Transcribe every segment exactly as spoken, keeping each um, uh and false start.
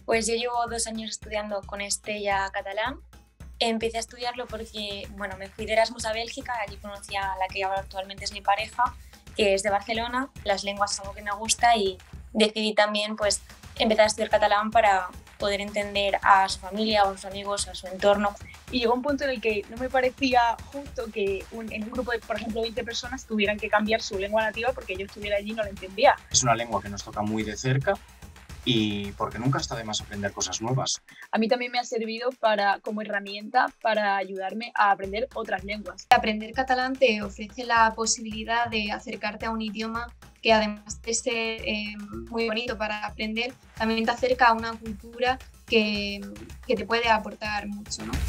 Pues yo llevo dos años estudiando con Estella catalán. Empecé a estudiarlo porque, bueno, me fui de Erasmus a Bélgica, allí conocí a la que ahora actualmente es mi pareja, que es de Barcelona. Las lenguas son algo que me gusta y decidí también pues empezar a estudiar catalán para poder entender a su familia, a sus amigos, a su entorno. Y llegó un punto en el que no me parecía justo que un, en un grupo de, por ejemplo, veinte personas tuvieran que cambiar su lengua nativa porque yo estuviera allí y no la entendía. Es una lengua que nos toca muy de cerca y porque nunca está de más aprender cosas nuevas. A mí también me ha servido para, como herramienta para ayudarme a aprender otras lenguas. Aprender catalán te ofrece la posibilidad de acercarte a un idioma que además de ser eh, muy bonito para aprender, también te acerca a una cultura que, que te puede aportar mucho, ¿no?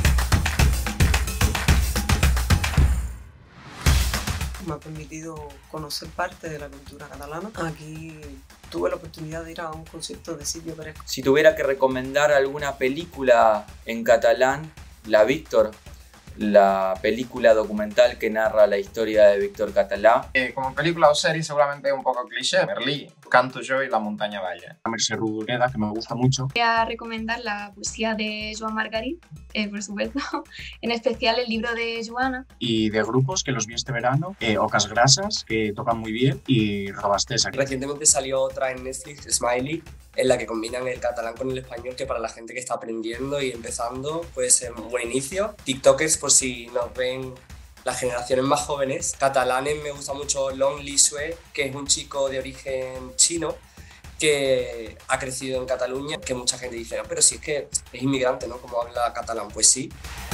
Me ha permitido conocer parte de la cultura catalana. Aquí tuve la oportunidad de ir a un concierto de Silvio Pérez. Si tuviera que recomendar alguna película en catalán, la Víctor, la película documental que narra la historia de Víctor Català. Eh, como película o serie seguramente un poco cliché, Merlí, Canto yo y La montaña balla. A Mercè Rodoreda, que me gusta mucho. Voy a recomendar la poesía de Joan Margarit, eh, por supuesto, en especial el libro de Joana. Y de grupos que los vi este verano, eh, Ocas Grasas, que tocan muy bien, y Robastesa. Recientemente salió otra en Netflix, Smiley, en la que combinan el catalán con el español, que para la gente que está aprendiendo y empezando puede ser un buen inicio. TikTokers, por si nos ven las generaciones más jóvenes. Catalanes, me gusta mucho Long Li Sue, que es un chico de origen chino que ha crecido en Cataluña, que mucha gente dice, no, pero si es que es inmigrante, ¿no? ¿Cómo habla catalán? Pues sí.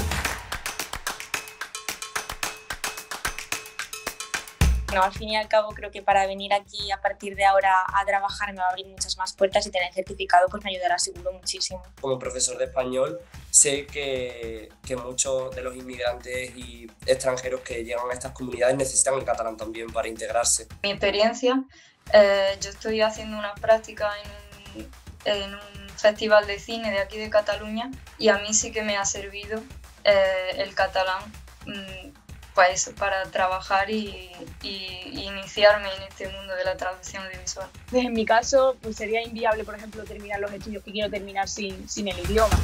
No, al fin y al cabo creo que para venir aquí a partir de ahora a trabajar me va a abrir muchas más puertas y tener el certificado pues me ayudará seguro muchísimo. Como profesor de español sé que, que muchos de los inmigrantes y extranjeros que llegan a estas comunidades necesitan el catalán también para integrarse. Mi experiencia, eh, yo estoy haciendo una práctica en un, en un festival de cine de aquí de Cataluña y a mí sí que me ha servido eh, el catalán mmm, pues para trabajar y, y iniciarme en este mundo de la traducción audiovisual. Pues en mi caso pues sería inviable, por ejemplo, terminar los estudios que quiero terminar sin, sin el idioma.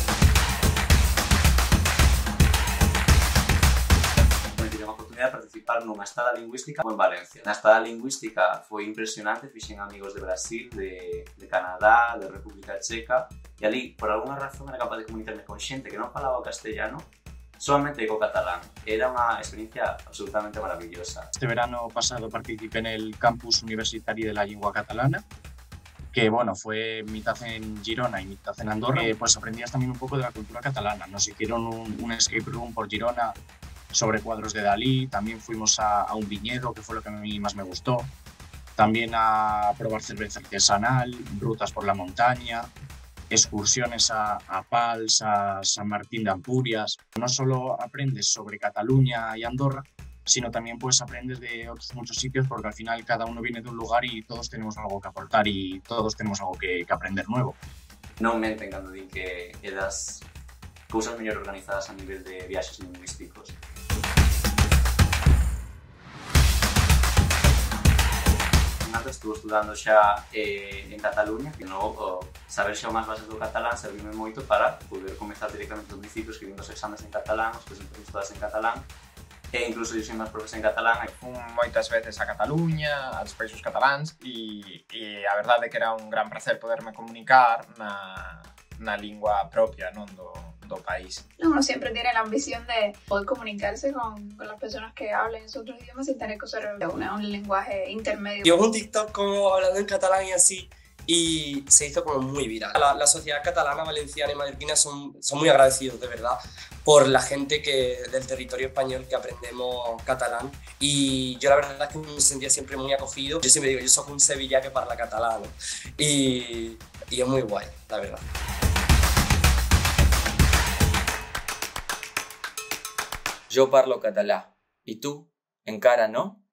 Tive a oportunidade de participar nunha estada lingüística en Valencia. Na estada lingüística foi impresionante, fixen amigos de Brasil, de, de Canadá, de República Checa, e ali, por alguna razón, era capaz de comunicarme con xente que non falaba castellano, solamente co catalán. Era unha experiencia absolutamente maravillosa. Este verano pasado participé en el campus universitario de la lengua catalana, que bueno, fue mitad en Girona y mitad en Andorra. Eh, pues aprendías también un poco de la cultura catalana. Nos hicieron un, un escape room por Girona sobre cuadros de Dalí. También fuimos a, a un viñedo, que fue lo que a mí más me gustó. También a probar cerveza artesanal, rutas por la montaña, excursiones a, a Pals, a San Martín de Ampurias. No solo aprendes sobre Cataluña y Andorra, sino también pues aprendes de otros muchos sitios, porque al final cada uno viene de un lugar y todos tenemos algo que aportar y todos tenemos algo que, que aprender nuevo. Non menten cando din que é das cousas mellor organizadas a nivel de viaxes lingüísticos. Antes estuve estudando xa eh, en Cataluña, que no, saber xa o máis bases do catalán servime moito para poder comezar directamente os municipios, escribindo os exames en catalán, os presentacións todas en catalán, e incluso dixen as profes en catalán. Fun moitas veces a Cataluña, aos países cataláns, e, e a verdade é que era un gran placer poderme comunicar na, na lingua propia, non do, do país. Uno siempre tiene la ambición de poder comunicarse con, con las personas que hablen esos otros idiomas sin tener que usar un, un lenguaje intermedio. Yo un TikTok como hablando en catalán y así, y se hizo como muy viral. La, la sociedad catalana, valenciana y mallorquina son, son muy agradecidos, de verdad, por la gente que, del territorio español que aprendemos catalán. Y yo la verdad es que me sentía siempre muy acogido. Yo siempre digo, yo soy un sevillà que parla catalán. Y, y es muy guay, la verdad. Jo parlo català. I tu? Encara no?